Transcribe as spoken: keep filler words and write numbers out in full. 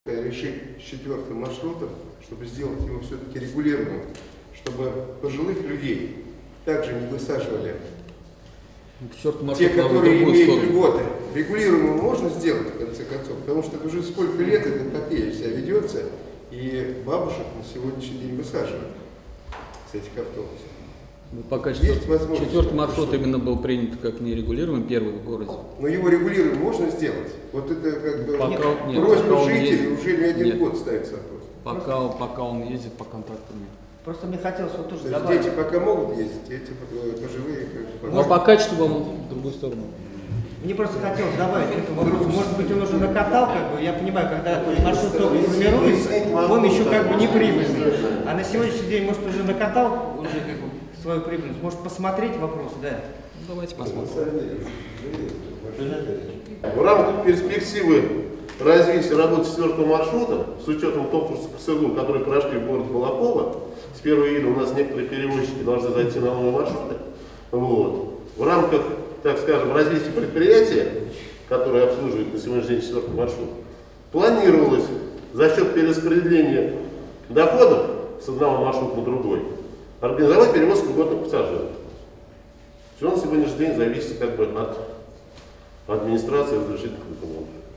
решить с четвертым маршрутом, чтобы сделать его все-таки регулируемым, чтобы пожилых людей также не высаживали. Те, которые имеют льготы. Регулируемым можно сделать, в конце концов, потому что уже сколько лет эта эпопея вся ведется, и бабушек на сегодняшний день высаживают с этих автобусов. Ну, пока четвертый, четвертый маршрут именно был принят как нерегулируемый, первый в городе. Но его регулируемым можно сделать? Вот это как бы пока, нет, просьба пока жителей уже не один нет. год ставится вопрос. Пока, пока он ездит по контакту нет. Просто мне хотелось вот тоже То добавить. дети пока могут ездить, эти пожилые как бы... Но по качеству он в другую сторону. Мне просто хотелось добавить к этому вопросу. Может быть, он уже накатал, как бы, я понимаю, когда маршрут только формируется, он еще как бы не прибыльный. А на сегодняшний день, может, уже накатал уже как бы свою прибыльность. Может, посмотреть вопрос, да? Ну, давайте посмотрим. В рамках перспективы развития работы четвертого маршрута, с учетом конкурса по СЛУ, которые прошли в городе Балаково, с первого июля у нас некоторые перевозчики должны зайти на новые маршруты. Вот. В рамках, так скажем, развития предприятия, которое обслуживает на сегодняшний день четвертый маршрут, планировалось за счет перераспределения доходов с одного маршрута на другой организовать перевозку льготных пассажиров. Все на сегодняшний день зависит как бы от администрации разрешительных документов.